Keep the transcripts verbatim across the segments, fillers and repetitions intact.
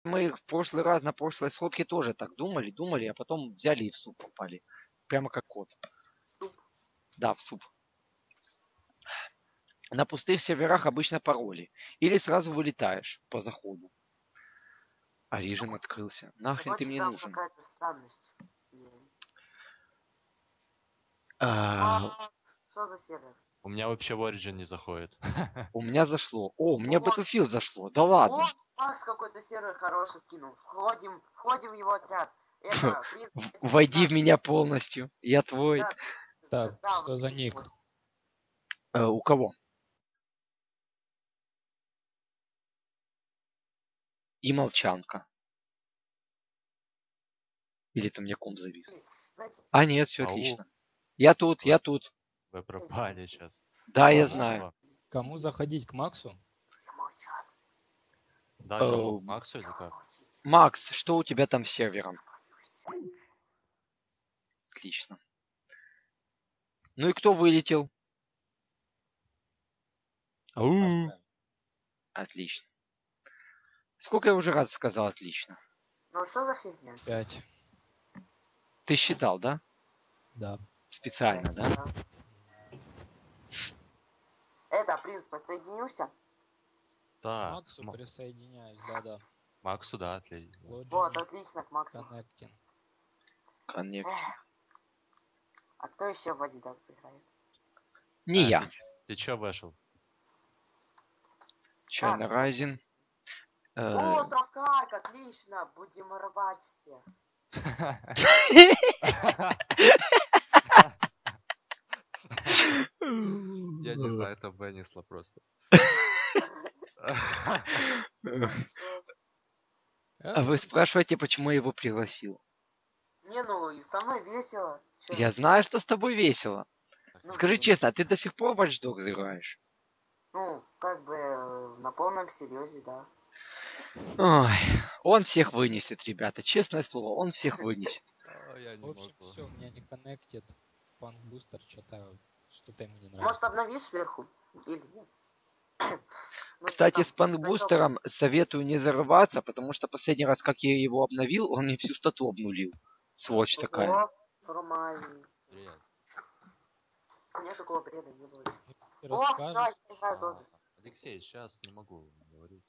Мы в прошлый раз на прошлой сходке тоже так думали, думали, а потом взяли и в суп попали. Прямо как кот. Суп. Да, в суп. На пустых серверах обычно пароли. Или сразу вылетаешь по заходу. Орижен открылся. Нахрен ты Короче, мне там нужен? какая-то странность. А, Макс, что за сервер? У меня вообще в Origin не заходит. у меня зашло. О, у меня Вот. Battlefield зашло. Да ладно. Вот, Макс какой-то сервер хороший скинул. Входим, входим в его отряд. Это, принц, В- этим Войди в наш- меня полностью. Я твой. Ща- Так, да, что вот за здесь ник? вот. Э, у кого? И молчанка. Или ты мне ком завис? Знаете, А, нет, все Ау. отлично. Я тут, я тут. Вы пропали сейчас. Да, я Ага. знаю. Кому заходить? К Максу? молчат. Да, Э, кому? Максу или как? Макс, что у тебя там с сервером? Отлично. Ну и кто вылетел? Ау. Отлично. Сколько я уже раз сказал отлично? Ну что за фигня? Пять. Ты считал, да? Да. Специально, да? Это, принц, присоединился? Да. Максу М- присоединяюсь, да-да. Максу, да, отлично. Вот, Login отлично, к Максу. Connecting. Коннект. Эх. А кто еще в Adidas играет? Не А, я. Ты, ты чё вышел? Чайна А, Райзен. Э, Остров Карк, отлично, будем рвать все. Я не знаю, это вынесло просто. А вы спрашиваете, почему я его пригласил? Не, ну и со мной весело. Чё? Я знаю, что с тобой весело. Ну, Скажи ну, честно, а ты до сих пор в Watch Dogs играешь? Ну, как бы э, на полном серьезе, да. Ой, он всех вынесет, ребята. Честное слово, он всех вынесет. А, Я не В общем, могу. все, у меня не коннектит. Панк бустер, что-то что-то ему не Может, нравится. обновишь сверху? Или нет? Ну, Кстати, там с панкбустером советую не зарываться, потому что последний раз, как я его обновил, он мне всю стату обнулил. Сволочь качок- такая. Ого, нормальный. Привет. У меня такого бреда не было. ещё. Ты О, расскажешь? кстати, играю А, тоже. Алексей, сейчас не могу говорить.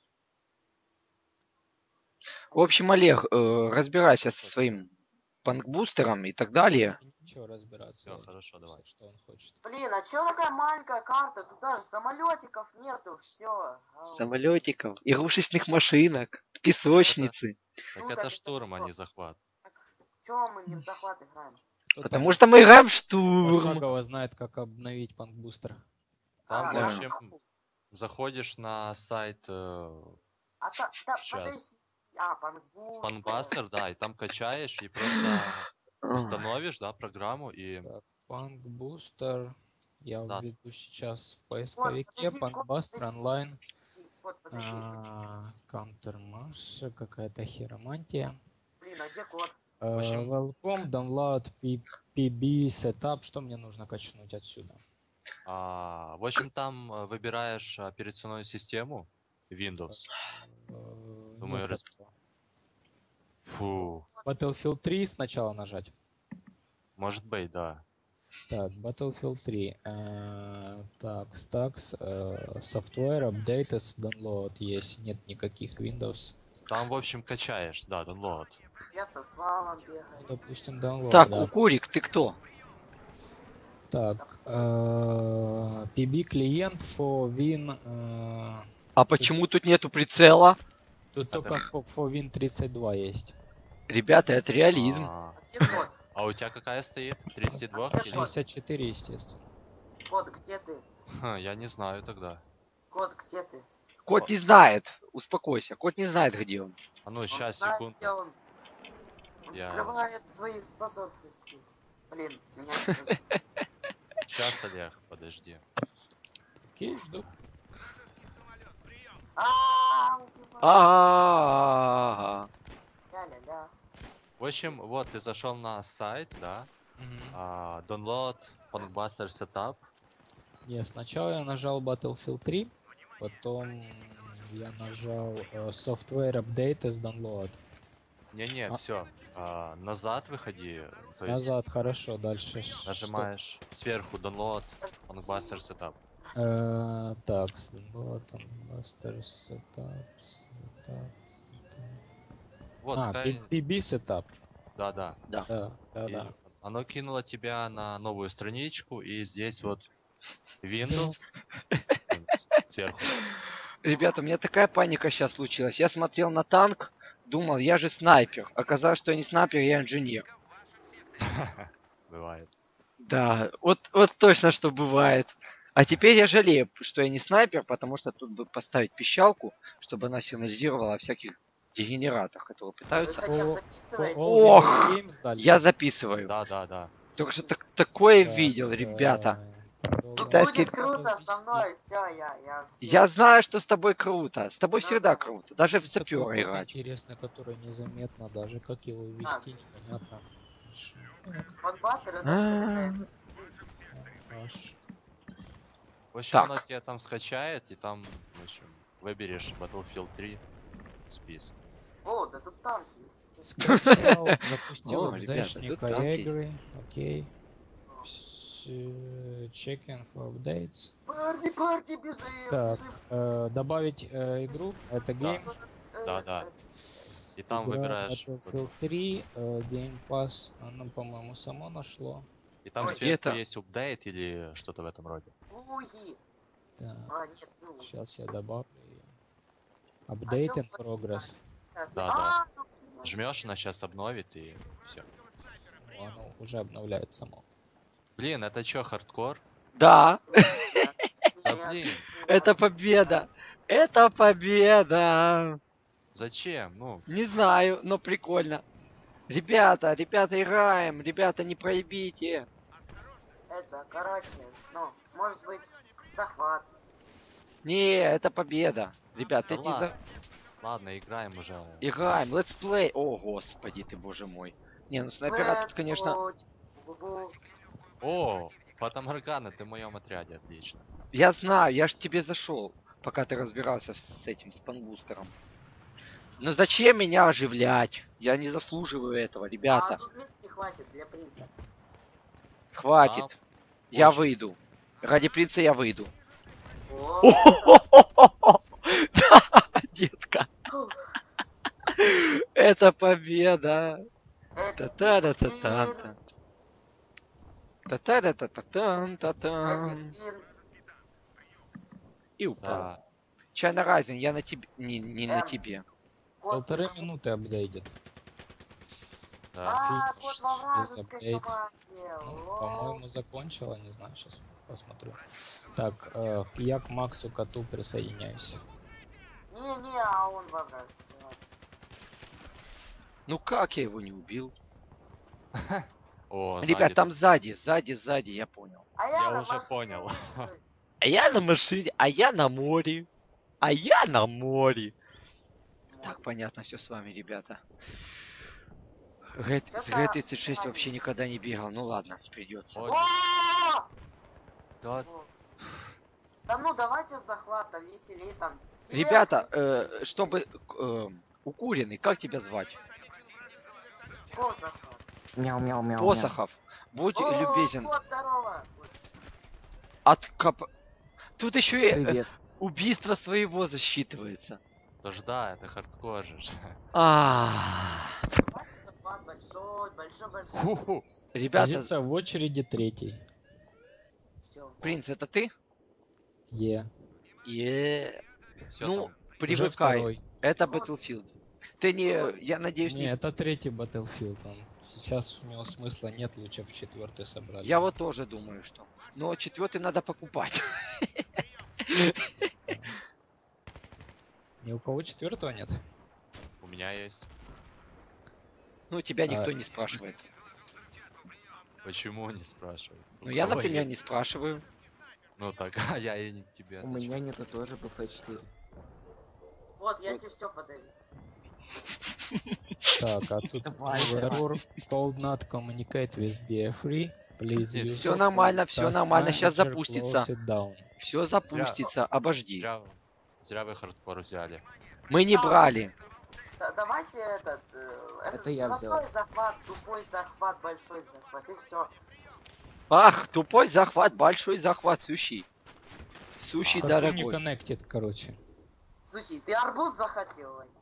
В общем, Олег, э, разбирайся со своим панкбустером и так далее. Ничего разбираться. Всё, хорошо, Всё, давай. что он хочет. Блин, а чё такая маленькая карта? Тут даже самолетиков нету, все. Самолетиков, игрушечных машинок, песочницы. Так Ну, это так это штурм, а что? не захват. Чё мы не в захват играем? Кто Потому там что мы играем в штурм. пошагово знает, как обновить панк бустер. Там, А, в да. общем, заходишь на сайт э, А та, та, Сейчас. подожди. А, панбу. Funbuster, да, и там качаешь и просто Ой, установишь, да, программу и Панк бустер. Я Да. введу сейчас в поисковике подожди, панк код, бустер подожди. онлайн. Вот, подожди. А, Countermarsh, какая-то хиромантия. Блин, а где код? Э, общем- Welcome, download, P- PB, setup. Что мне нужно качнуть отсюда? а, в общем, там э, выбираешь операционную систему Windows. Э, Думаю, нет раз- такого. Фу, Battlefield три сначала нажать. может быть, да. Так, Battlefield три. Э, так, Stacks, э, Software, Updates, Download. Есть, нет никаких Windows. Там, в общем, качаешь, да, download. Я со свалом Ну, бегаю. допустим, Download, Так, да. Укурик, ты кто? Так, э, пи би клиент for Win. э, А почему тут нету прицела? Тут Это только ж- for, for Win тридцать два есть. Ребята, это реализм. А, А где код? а у тебя какая стоит? тридцать два А где или? шестьдесят четыре, естественно. Код, где ты? Ха, я не знаю тогда. Код, где ты? Кот не знает. Успокойся. Кот не знает, где он. А ну, Он сейчас, знает, секунду. где он. Он Я- скрывает свои способности. Блин, меня всё- Сейчас, Олег, подожди. Окей, жду. А, убивает. А, Ля-ля-ля. В общем, вот ты зашел на сайт, да? Мгм. А, download Punkbuster Setup. Не, сначала я нажал Battlefield три, потом Я нажал э, Software Update is Download. Не-не, А. все. Назад выходи. То есть Назад, хорошо, дальше. ш- нажимаешь сверху Download Blockbuster Setup. что? Э, так, Download, Blockbuster Setup, Setup, Setup. Вот, А, ставь- пи би Setup. да-да. Да. Да, да, И да. оно кинуло тебя на новую страничку, и здесь вот Windows сверху. Ребята, у меня такая паника сейчас случилась. Я смотрел на танк, думал, я же снайпер. Оказалось, что я не снайпер, я инженер. Бывает. Да, вот, вот точно что бывает. А теперь я жалею, что я не снайпер, потому что тут бы поставить пищалку, чтобы она сигнализировала о всяких дегенератах, которые Вы пытаются. хотя бы For- записываете? for all Ох! Windows games дальше. Я записываю. Да, да, да. Только что так- такое Так, видел, с, ребята. э, Ну, Китайский- будет круто со мной, все, я, я всё. Я знаю, что с тобой круто. С тобой Да, всегда да. круто. Даже в Такой сапера код играть. интересный, который незаметно даже, как его ввести, непонятно. Ш- Подбастер, это А, все такая. аж. В общем, Так. оно тебя там скачает, и там, в общем, выберешь Battlefield три список. О, да тут танк есть. Скачал, запустил О, ребята, экзешника тут танк есть. игры, окей. С- э, Checking for updates. Парни, парни, бежим, Так, бежим. э, добавить э, игру, это гейм. Э, Да, да. И там Игра выбираешь... Battlefield три, э, Game Pass, оно, по-моему, само нашло. И там Ой, сверху где-то- есть апдейт или что-то в этом роде. Уи. Так, А, нет, ну, сейчас я добавлю. её. Update in чё progress. сейчас. Да, А, да. ну, Жмешь, она сейчас обновит, и все. Ну, оно уже обновляет само. Блин, это чё, хардкор? Да, Да нет, блин, нет. это победа. Это победа. зачем? Ну, Не знаю, но прикольно. Ребята, ребята, играем. Ребята, не проебите. Это, короче, ну, может быть, захват. Не, это победа. Ребят, да это не за... ладно. Ладно, играем уже. Играем, let's play. О, господи ты, боже мой. Не, ну снайпера тут, Let's конечно... go. Бу-бу-бу. О, Фатаморгана, ты в моем отряде, отлично. Я знаю, я ж тебе зашел, пока ты разбирался с этим, с панбустером. Но зачем меня оживлять? Я не заслуживаю этого, А ребята. тут мест не хватит для принца. Хватит. Я очень. выйду. Ради принца я выйду. О, Да, детка. фу. Это победа. Это Та-та-да-та-та-та. Это Та-та-да-та-та-тан-та-тан. пин. И упал. Да. Чайна Райзен, я на тебе... Не, не на Эм. тебе. Кот Полторы во- минуты апдейтит. Да. А, Finished кот во with вражеской update. команде. Ну, О. по-моему, закончила, не знаю, сейчас посмотрю. Так, э, я к Максу Коту присоединяюсь. Не-не, а он во вражеской. ладно. Ну как я его не убил? О, Ребят, сзади. там сзади, сзади, сзади, я понял. А Я на уже машине. понял. А я на машине, а я на море. А я на море. Так, понятно все с вами, ребята. Г- С Чё-то Г тридцать шесть вообще никогда не бегал. Ну ладно, придется. Ой. О! Да, Да ну давайте с захватом веселей там. Ребята, э, чтобы э, укуренный, как тебя звать? Кот захват. Мяу-мяу-мяу. Посохов. Будь О, любезен. кот, здорово. От кап... Тут еще и э, Привет. убийство своего засчитывается. да ж да, это хардкор же. А, Давайте захват большой, большой, большой. Ху-ху. ребята, Позиция в очереди третий. Всё. принц, это ты? Е. Е. Всё Ну, там. Уже привыкай. второй. Это Battlefield. Ты не, я надеюсь, Не, не... это третий Battlefield. Он. Сейчас у него смысла нет, лучше в четвертый собрали. Я вот тоже думаю, что. Но четвертый надо покупать. Ни у кого четвертого нет. У меня есть. Ну, тебя А. никто не спрашивает. Почему, не спрашивай? У Ну, я, кого например, есть? не спрашиваю. Ну так, а я и не тебе. У меня нету тоже бэ эф четыре. Вот, я тебе все подарю. Так, а тут Давай, error cold not communicate with би эф три. Please Нет, use Все нормально, все task нормально. Сейчас manager, запустится. close it down. Все запустится. Обожди. Зря, Зря вы хардкор взяли. Мы не брали. Да- давайте этот... э, Это я взял. простой захват, тупой захват, большой захват, и все. Ах, тупой захват, большой захват, сущий. Сущий Как не дорогой. коннектит, короче. Слушай, ты арбуз захотел, Вань?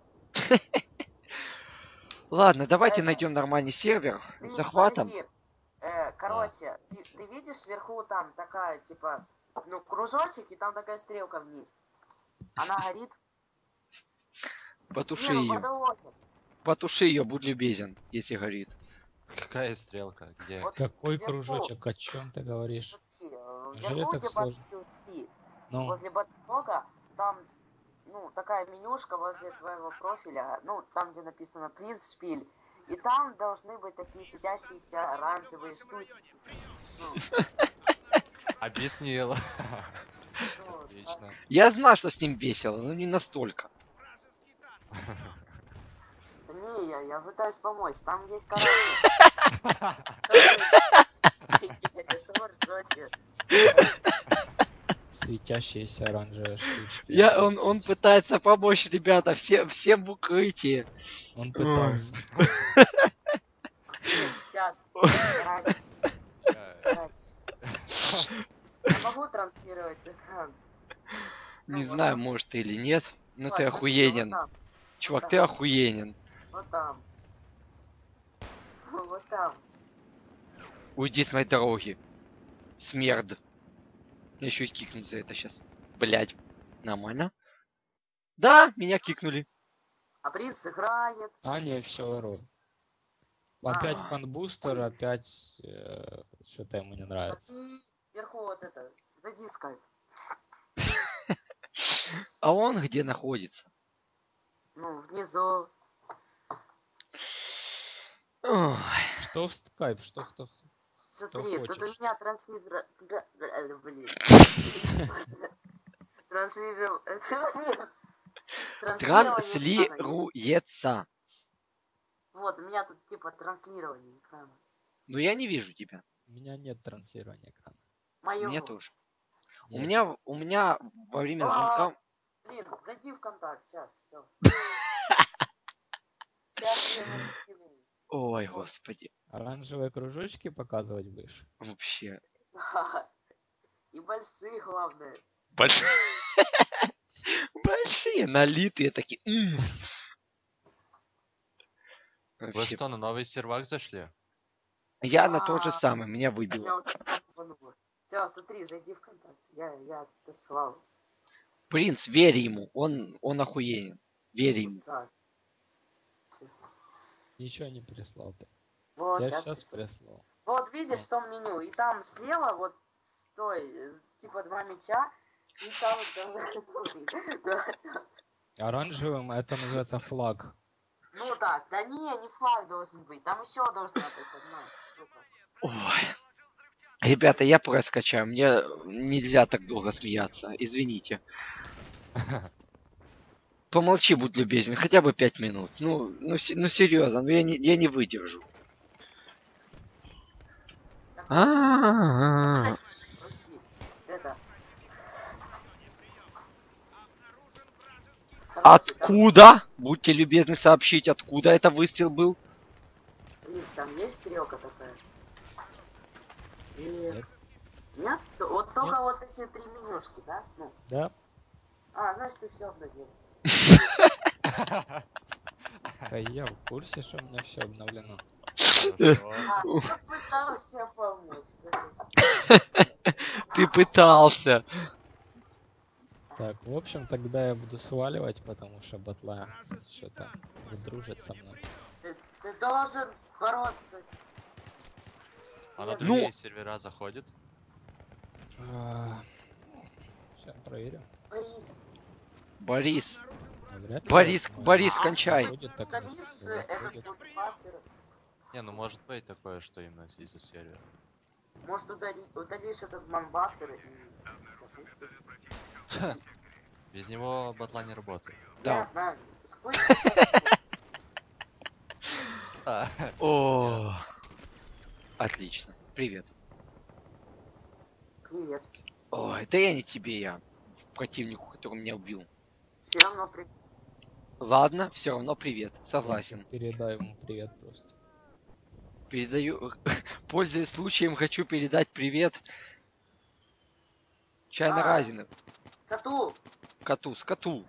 Ладно, давайте Это- найдем нормальный сервер Ты с не захватом. подожди. Э, короче, ты, ты видишь вверху там такая, типа, ну, кружочек, и там такая стрелка вниз. Она горит. Потуши Не, ну, ее. потолочек. Потуши ее, будь любезен, если горит. Какая стрелка? Где? Вот Какой вверху, кружочек, о чем ты говоришь? смотри, э, Неужели вверху, так где сложно? подсвети, Ну, возле батлога, там, ну, такая менюшка возле твоего профиля, ну, там, где написано «Принц Шпиль», и там должны быть такие светящиеся оранжевые штучки. Ну, Объяснил. ну, Отлично. Я знал, что с ним весело, но не настолько. да не, я, я пытаюсь помочь, там есть, короче... Что вы ржете? светящиеся оранжевые штучки. Я, он, он пытается помочь, ребята, все, всем в укрытии. Он пытался. Сейчас. Я могу транслировать экран? Не Ну, вот знаю, там. может ты или нет, но Вот, ты смотри, охуенен. Вот там, Чувак, вот ты там. охуенен. вот там. Вот там. Уйди с моей дороги. Смерд. Меня еще и кикнут за это сейчас. Блять. Нормально? Да, меня кикнули. А принц играет. А, не, все, эррор. Опять А. панбустер, опять э, что-то ему не А нравится. ты вверху вот это. Зайди в скайп. А он где находится? Ну, внизу. Ой. Что в скайп, что кто? Смотри, тут у хочешь. меня транслитер... Блин. Транслитер... Транслируется. Вот, у меня тут типа транслирование экрана. Но я не вижу тебя. У меня нет транслирования экрана. У Моего. меня тоже. У Нет. меня, у меня во время А. звонка... Блин, зайди в контакт, сейчас, все. Сейчас я ему скину. Ой, господи. Оранжевые кружочки показывать будешь? Вообще. Да. И большие, главное. Большие. Большие, налитые такие. М. Вы Вообще. что, на новый сервак зашли? Я на тот же А. самый, меня Я выбило. уже подумала. Все, смотри, зайди в контакт. Я, я отослал. Принц, верь ему, он, он охуенен. Верь ему. Так. Ничего не прислал ты. Вот, Я щас сейчас прислал. прислал. Вот видишь, в том меню, и там слева вот стой, э, типа два мяча, и там, там, да. Оранжевым это называется флаг. Ну да, да не, не флаг должен быть, там еще должна быть одна штука. Ой. Ребята, я проскочаю, мне нельзя так долго смеяться, извините. Помолчи, будь любезен, хотя бы пять минут. Ну, ну, се- ну серьезно, ну я не, я не выдержу. А-а-а. Подожди, это. Короче, там, Откуда? Будьте любезны сообщить, откуда это выстрел был. Блин, там есть стрелка такая? Нет. Нет. Нет? То- Вот только Нет. вот эти три менюшки, да? Ну. Да? А, значит, ты все обновил. Да я в курсе, что у меня все обновлено. Хорошо. А, я пытался помочь. да, Ты пытался. Так, в общем, тогда я буду сваливать, потому что батла что-то не дружит со мной. Ты, ты должен бороться. с- А на Ну. другие сервера заходит? Сейчас проверю. Борис, Борис, Ну, вряд ли Борис, мой Борис, А, кончай. заходит, так да не видишь, с- э, этот заходит. вот мастер, Не, ну может быть такое, что именно из-за сервера. может удалить, удалишь этот мамбастер и запустишь. Без него батла не работает. Я Да. знаю. Спустя час- А, О, отлично. Привет. Привет. Ой, да я не тебе, я противнику, который меня убил. Все равно при... Ладно, все равно привет. Согласен. Передай ему привет просто. Передаю. Пользуясь случаем, хочу передать привет. Чайно А. Разину. Коту! Коту, с коту.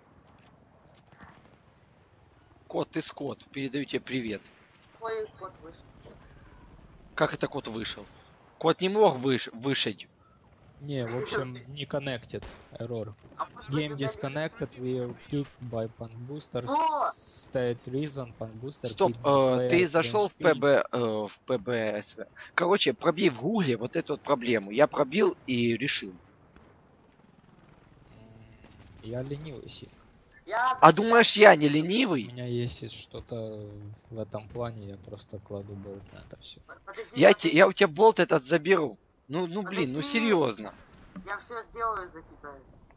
Кот, ты скот. Передаю тебе привет. Ой, кот вышел. Как это кот вышел? Кот не мог выш... вышить. Не, в общем, не connected. Error. А может быть, Game это disconnected, we are kicked by pan booster. О! State reason, pan booster. Стоп, kicked the э, player ты against зашел в screen. ПБ, э, в ПБСВ. Короче, пробей в гугле вот эту вот проблему. Я пробил и решил. М, Я ленивый сильно. Я А за- думаешь, я не У ленивый? меня есть что-то в этом плане, я просто кладу болт на это все. Подожди, Я, подожди. те, я у тебя болт этот заберу. Ну, ну блин, ну Подожди. серьезно. Я все сделаю за тебя.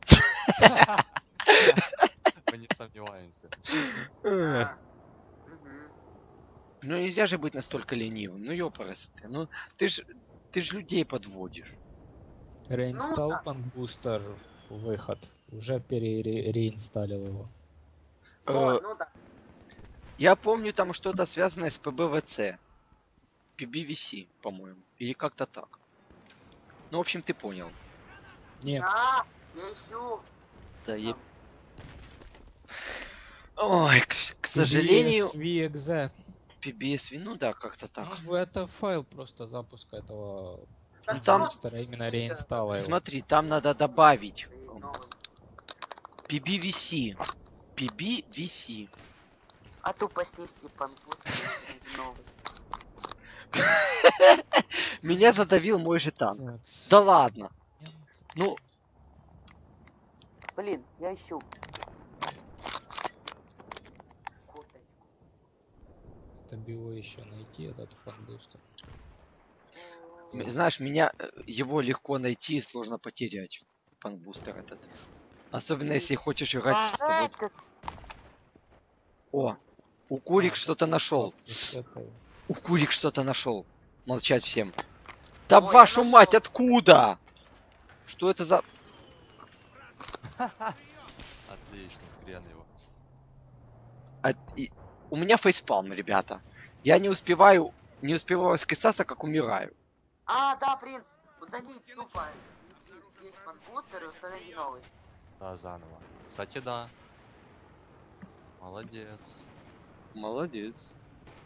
Мы не сомневаемся. А. Мгм. Ну нельзя же быть настолько ленивым. Ну ёпарасы ты. Ну ты ж ты ж людей подводишь. Реинсталл да. pan booster выход. Уже перереинсталил его. Вот, Э, ну да. Я помню там что-то связанное с ПБВЦ. пи би ви си, по-моему. Или как-то так. Ну, в общем, ты понял. Не, Да, я ищу. Да, я... Ой, к, с- к сожалению, пи би эс ви экс и. пи би эс ви, ну да, как-то так. Ну, это файл просто запуска этого Ну, там- бустера, именно реинсталла его. Смотри, там надо добавить И новый. пи би ви си. пи би ви си. А тупо снести панкут. Новый. Меня задавил мой же танк. Так, Да ладно. Ну, Блин, я ищу. Курточку. это бы его еще найти, этот панбустер. м- знаешь, меня э, его легко найти и сложно потерять. Панбустер этот. Особенно если хочешь играть в что-то вот. этот. О, у Курик А, что-то нашел. С этой. У Курик что-то нашел. Молчать всем. Да Ой, я вашу нашёл. мать, откуда? Что это за... Отлично, скрен его. А, и- У меня фейспалм, ребята. Я не успеваю, не успеваю скисаться, как умираю. А, да, принц. Удалить тупо. Снеси весь панбустер и установи новый. Да, заново. Кстати, да. Молодец. Молодец.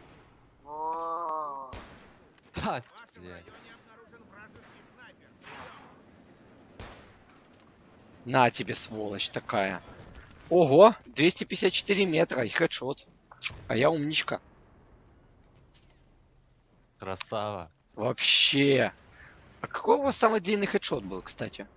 О, Да, блин. На тебе, сволочь такая. Ого, двести пятьдесят четыре метра и хедшот. А я умничка. Красава. Вообще. А какой у вас самый длинный хедшот был, кстати?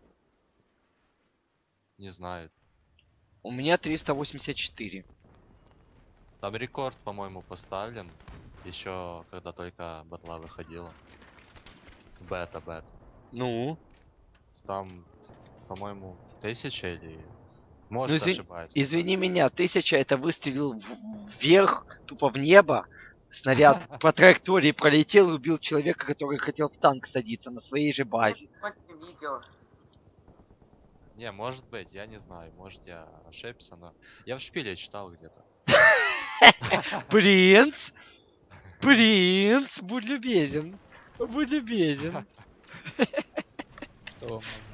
Не знаю. У меня триста восемьдесят четыре. Там рекорд, по-моему, поставлен. Еще когда только батла выходила. Бета, бета. Ну? Там, по-моему, тысяча или... Может, Ну, извини- ошибаюсь. Извини меня, тысяча это выстрелил в- вверх, тупо в небо. Снаряд по траектории пролетел и убил человека, который хотел в танк садиться на своей же базе. смотри видео. Не, может быть, я не знаю. Может, я ошибся, но... Я в шпиле читал где-то. Принц! Принц! Будь любезен! Будь любезен! Что вам нужно?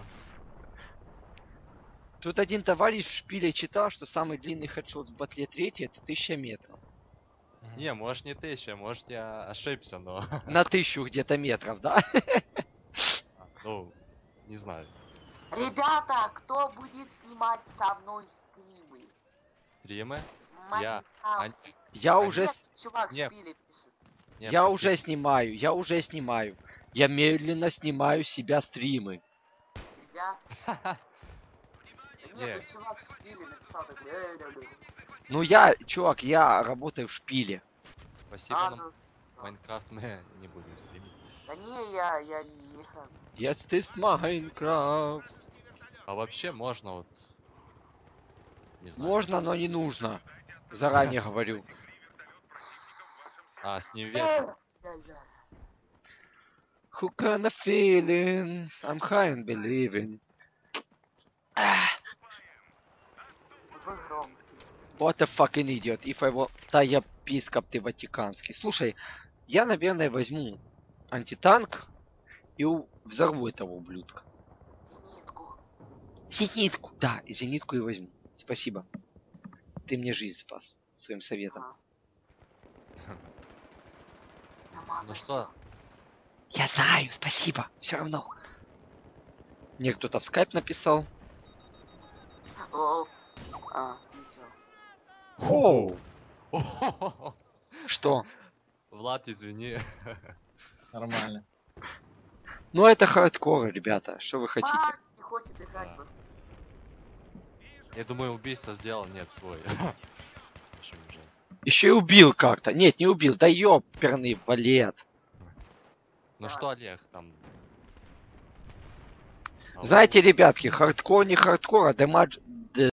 Тут один товарищ в шпиле читал, что самый длинный хедшот в батле третий это тысяча метров. Мгм. Не, может не тысяча, может я ошибся, но... На тысячу где-то метров, да? Ну, не знаю. Ребята, кто будет снимать со мной стримы? Стримы? В Я. Майнкрафте. Я А уже, Нет, с- чувак в не. шпиле пишет. Не, я спасибо. уже снимаю, я уже снимаю. Я медленно снимаю себя стримы. Себя. Да Не. Нет, тут чувак в шпиле написал такой. «Эй, да, да». Ну я, чувак, я работаю в шпиле. Спасибо, А, но ну, Майнкрафт мы не будем стримить. да не, я, я не ха- Jetzt ist Майнкрафт. А вообще можно вот... Не знаю. Можно, но не нужно. Заранее говорю. А, с ним весело. Да-да. Who kind of feeling? I'm high and believing. Ах, игру. What a fucking idiot. If I will... Да, я епископ ты ватиканский. Слушай, я, наверное, возьму антитанк и у- взорву этого ублюдка. Зенитку. Зенитку. Да, и зенитку и возьму. Спасибо. Ты мне жизнь спас своим советом. Ага. Намазал Ну что, Я знаю, спасибо. Все равно. Мне кто-то в скайп написал. всё. Лол. А, ничего. Оу. Что? Влад, извини. Нормально. Ну это хардкор, ребята. Что вы хотите? Макс не хочет играть. Да. в- Я думаю, убийство сделал, нет, свой. Очень ужасно. Еще и убил как-то. Нет, не убил. Да ёперный валет. Ну Всё. что, Олег, там... А Знаете, ребятки, хардкор не хардкор, а демадж,